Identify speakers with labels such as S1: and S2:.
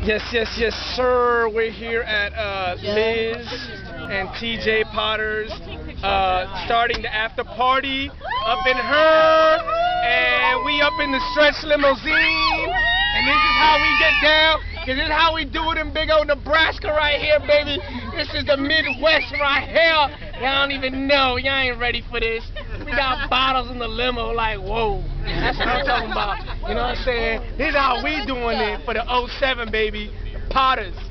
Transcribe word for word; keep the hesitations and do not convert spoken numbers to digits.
S1: Yes, yes, yes, sir. We're here at uh, Liz and T J Potter's, uh, starting the after party up in her, and we up in the stretch limousine, and this is how we get down, because this is how we do it in big old Nebraska right here, baby. This is the Midwest right here. Y'all don't even know. Y'all ain't ready for this. We got bottles in the limo like, whoa. That's what I'm talking about. You know what I'm saying? This is how we doing it for the oh seven, baby. Potters.